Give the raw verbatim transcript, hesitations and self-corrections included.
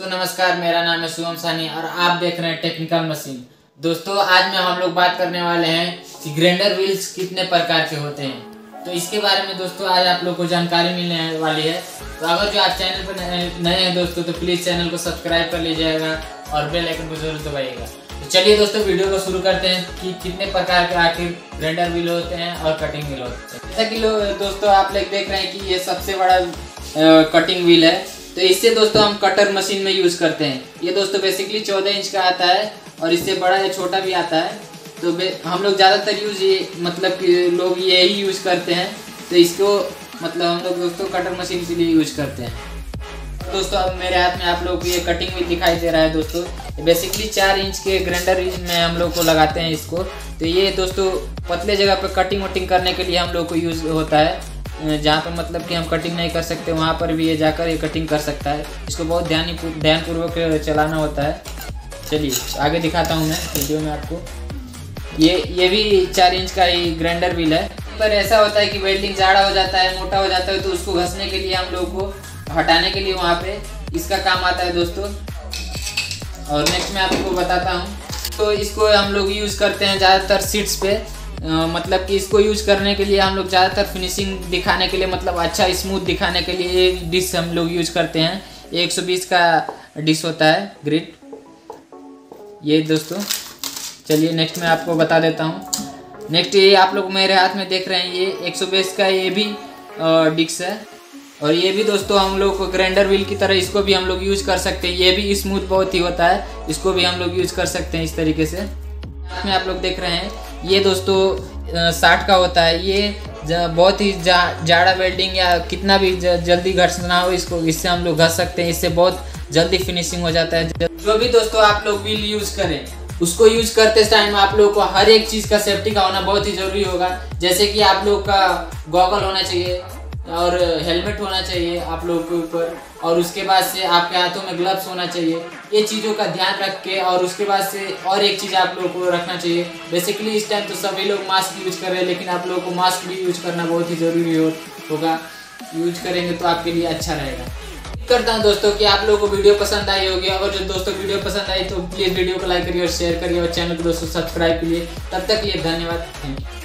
तो नमस्कार, मेरा नाम है शुभम सानी और आप देख रहे हैं टेक्निकल मशीन। दोस्तों आज में हम लोग बात करने वाले हैं कि ग्राइंडर व्हील्स कितने प्रकार के होते हैं। तो इसके बारे में दोस्तों आज आप लोग को जानकारी मिलने वाली है। तो अगर जो आप चैनल पर नए हैं दोस्तों तो प्लीज़ चैनल को सब्सक्राइब कर लीजिएगा और बेल आइकन को जरूर दबाइएगा। तो चलिए दोस्तों वीडियो को शुरू करते हैं कि कितने प्रकार के आखिर ग्राइंडर व्हील होते हैं और कटिंग व्हील होते हैं। जैसा कि दोस्तों आप लोग देख रहे हैं कि ये सबसे बड़ा कटिंग व्हील है। तो इससे दोस्तों हम कटर मशीन में यूज़ करते हैं। ये दोस्तों बेसिकली चौदह इंच का आता है और इससे बड़ा या छोटा भी आता है। तो हम लोग ज़्यादातर यूज़ ये मतलब कि लोग यही यूज़ करते हैं। तो इसको मतलब हम लोग दोस्तों कटर मशीन के लिए यूज़ करते हैं। दोस्तों अब मेरे हाथ में आप लोग को ये कटिंग व्हील दिखाई दे रहा है। दोस्तों बेसिकली चार इंच के ग्राइंडर में हम लोग को लगाते हैं इसको। तो ये दोस्तों पतले जगह पर कटिंग वटिंग करने के लिए हम लोग को यूज़ होता है। जहाँ पर मतलब कि हम कटिंग नहीं कर सकते वहाँ पर भी ये जाकर ये कटिंग कर सकता है। इसको बहुत ध्यान ध्यानपूर्वक चलाना होता है। चलिए आगे दिखाता हूँ मैं वीडियो में आपको। ये ये भी चार इंच का ही ग्राइंडर व्हील है। पर ऐसा होता है कि वेल्डिंग ज़्यादा हो जाता है, मोटा हो जाता है, तो उसको घसने के लिए हम लोग को हटाने के लिए वहाँ पे इसका काम आता है दोस्तों। और नेक्स्ट मैं आपको बताता हूँ। तो इसको हम लोग यूज़ करते हैं ज़्यादातर सीट्स पे। Uh, मतलब कि इसको यूज़ करने के लिए हम लोग ज़्यादातर फिनिशिंग दिखाने के लिए मतलब अच्छा स्मूथ दिखाने के लिए एक डिश हम लोग यूज़ करते हैं। एक सौ बीस का डिश होता है ग्रिड ये दोस्तों। चलिए नेक्स्ट मैं आपको बता देता हूँ। नेक्स्ट ये आप लोग मेरे हाथ में देख रहे हैं ये एक सौ बीस का ये भी डिश है। और ये भी दोस्तों हम लोग को ग्राइंडर व्हील की तरह इसको भी हम लोग यूज़ कर सकते हैं। ये भी स्मूथ बहुत ही होता है, इसको भी हम लोग यूज़ कर सकते हैं इस तरीके से। में आप लोग देख रहे हैं ये दोस्तों साठ का होता है। ये बहुत ही जाड़ा वेल्डिंग या कितना भी जल्दी घसना हो इसको इससे हम लोग घस सकते हैं। इससे बहुत जल्दी फिनिशिंग हो जाता है। जो भी दोस्तों आप लोग व्हील यूज़ करें उसको यूज़ करते टाइम आप लोग को हर एक चीज़ का सेफ्टी का होना बहुत ही ज़रूरी होगा। जैसे कि आप लोग का गॉगल होना चाहिए और हेलमेट होना चाहिए आप लोग के ऊपर, और उसके बाद से आपके हाथों में ग्लव्स होना चाहिए। ये चीज़ों का ध्यान रख के और उसके बाद से और एक चीज़ आप लोग को रखना चाहिए। बेसिकली इस टाइम तो सभी लोग मास्क यूज कर रहे हैं, लेकिन आप लोगों को मास्क भी यूज करना बहुत ही ज़रूरी हो, होगा। यूज करेंगे तो आपके लिए अच्छा रहेगा। करता हूँ दोस्तों कि आप लोगों को वीडियो पसंद आई होगी। अगर जो दोस्तों वीडियो पसंद आई तो प्लीज़ वीडियो को लाइक करिए और शेयर करिए और चैनल को दोस्तों सब्सक्राइब करिए। तब तक के लिए धन्यवाद, थैंक यू।